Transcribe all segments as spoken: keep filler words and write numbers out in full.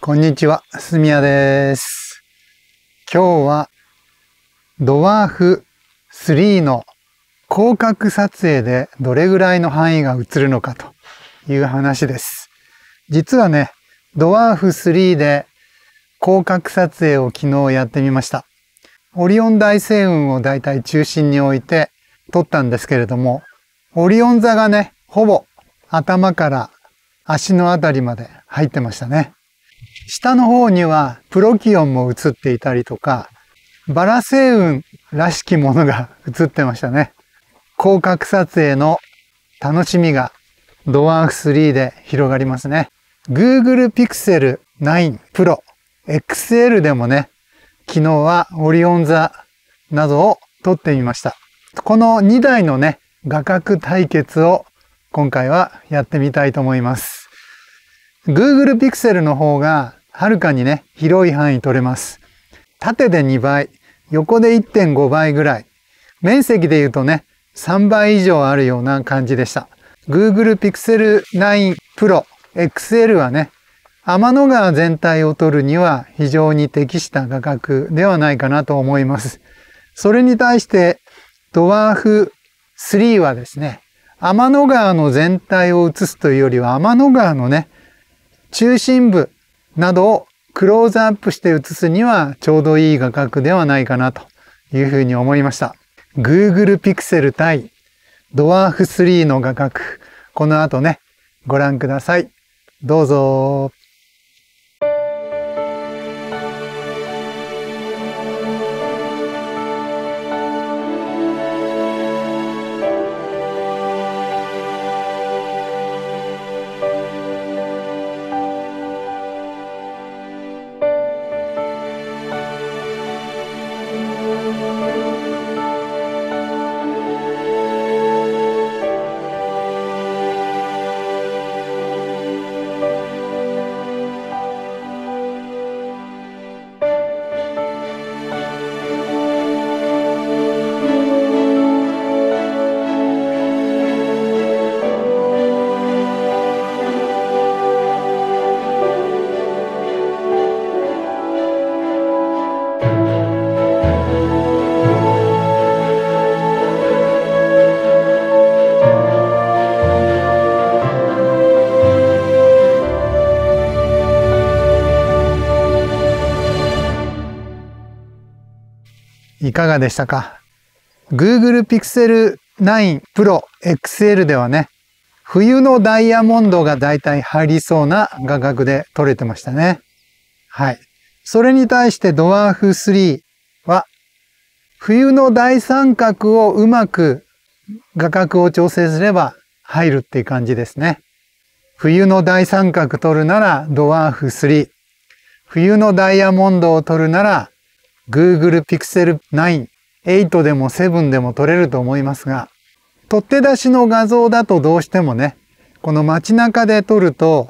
こんにちは、すみやです。今日はドワーフスリーの広角撮影でどれぐらいの範囲が映るのかという話です。実はね、ドワーフスリーで広角撮影を昨日やってみました。オリオン大星雲をだいたい中心に置いて撮ったんですけれども、オリオン座がね、ほぼ頭から足のあたりまで入ってましたね。下の方にはプロキオンも映っていたりとか、バラ星雲らしきものが映ってましたね。広角撮影の楽しみがドワーフスリーで広がりますね。Google Pixel ナイン Pro エックスエル でもね、昨日はオリオン座などを撮ってみました。このにだいのね、画角対決を今回はやってみたいと思います。Google Pixel の方がはるかにね、広い範囲撮れます。縦でにばい、横で いってんごばいぐらい。面積で言うとね、さんばい以上あるような感じでした。Google Pixel ナイン Pro エックスエル はね、天の川全体を撮るには非常に適した画角ではないかなと思います。それに対してドワーフスリーはですね、天の川の全体を映すというよりは天の川のね、中心部などをクローズアップして映すにはちょうどいい画角ではないかなというふうに思いました。Google Pixel 対ドワーフスリーの画角、この後ね、ご覧ください。どうぞ。いかがでしたか？ Google Pixel ナイン Pro エックスエル ではね、冬のダイヤモンドがだいたい入りそうな画角で撮れてましたね。はい。それに対してドワーフスリーは、冬の大三角をうまく画角を調整すれば入るっていう感じですね。冬の大三角撮るならドワーフスリー。冬のダイヤモンドを撮るならGoogle Pixel ナイン、エイトでもセブンでも撮れると思いますが、取って出しの画像だとどうしてもね、この街中で撮ると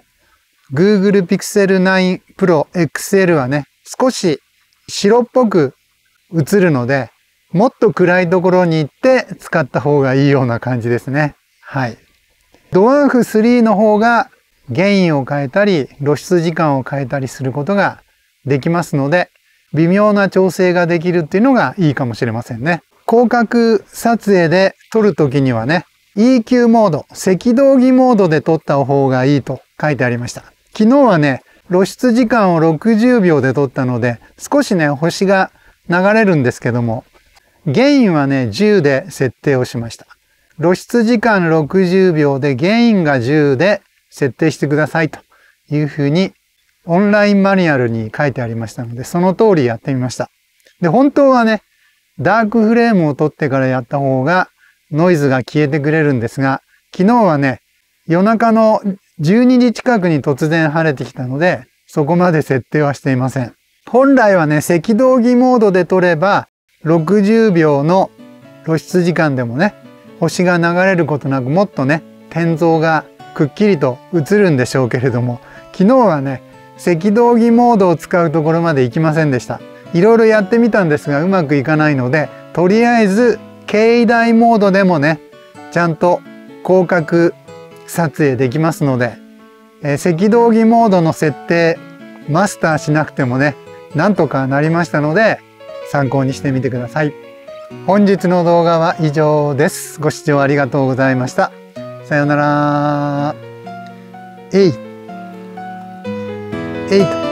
Google Pixel ナイン Pro エックスエル はね、少し白っぽく映るので、もっと暗いところに行って使った方がいいような感じですね。はい。ドワーフスリーの方がゲインを変えたり露出時間を変えたりすることができますので、微妙な調整ができるっていうのがいいかもしれませんね。広角撮影で撮るときにはね、イーキュー モード、赤道儀モードで撮った方がいいと書いてありました。昨日はね、露出時間をろくじゅうびょうで撮ったので、少しね、星が流れるんですけども、ゲインはね、じゅうで設定をしました。露出時間ろくじゅうびょうでゲインがじゅうで設定してくださいというふうにオンラインマニュアルに書いてありましたので、その通りやってみました。で、本当はね、ダークフレームを撮ってからやった方がノイズが消えてくれるんですが、昨日はね、夜中のじゅうにじ近くに突然晴れてきたので、そこまで設定はしていません。本来はね、赤道儀モードで撮れば、ろくじゅうびょうの露出時間でもね、星が流れることなくもっとね、天像がくっきりと映るんでしょうけれども、昨日はね、赤道儀モードを使うところまで行きませんでした。いろいろやってみたんですがうまくいかないので、とりあえず軽大モードでもね、ちゃんと広角撮影できますので、えー、赤道儀モードの設定マスターしなくてもね、なんとかなりましたので、参考にしてみてください。本日の動画は以上です。ご視聴ありがとうございました。さようなら。えい。えいと。